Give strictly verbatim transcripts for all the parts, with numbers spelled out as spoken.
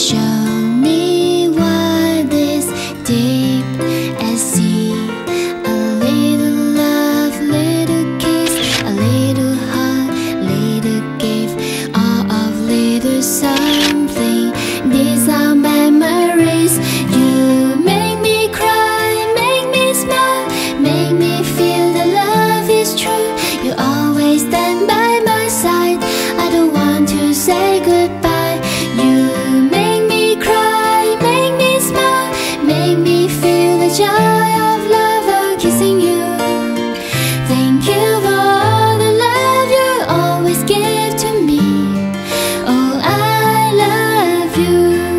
show me what is deep at sea. A little love, little kiss, a little hug, little gift, all of little something. These are memories. You make me cry, make me smile, make me feel that love is true. You always stand by my side. I don't want to say goodbye. You make me cry, make me smile, make me feel the joy of love of kissing you. Thank you for all the love you always give to me. Oh, I love you.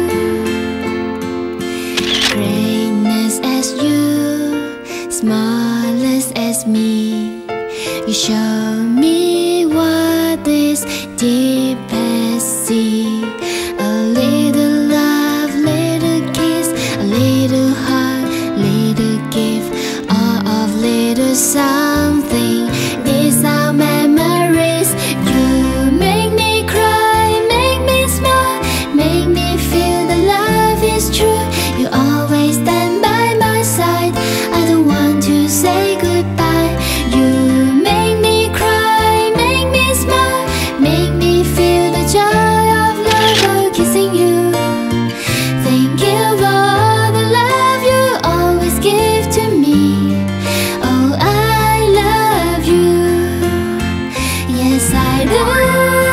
Greatness as you, smallest as me. You show me what is deep as sea. A little love, little kiss, a little hug, little gift, all of little something. These are memories. You make me cry, make me smile, make me feel that love is true. You always stand by my side. I don't want to say goodbye. You make me cry, make me smile, make me feel the joy of love of kissing you. Thank you for all the love you always give to me. Oh, I love you. Yes, I do.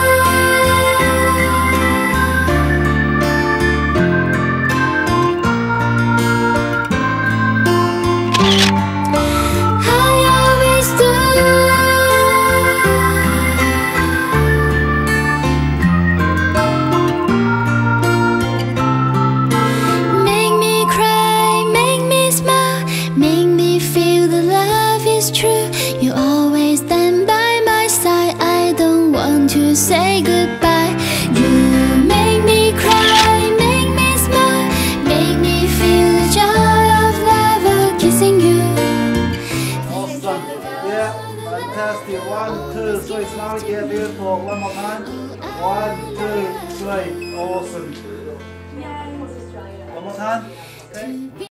True, you always stand by my side. I don't want to say goodbye. You make me cry, make me smile, make me feel the joy of love of kissing you. Awesome. Yeah, fantastic. One, two, three. Smile again, beautiful. One more time. One, two, three. Awesome. One more time. Okay.